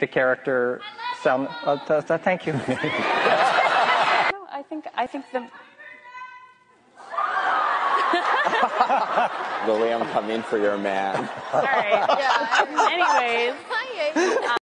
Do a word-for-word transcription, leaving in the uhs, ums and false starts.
the character sound. Uh, th th thank you. No, I think I think the. Lily, I'm coming for your man. All right. Yeah. Anyways.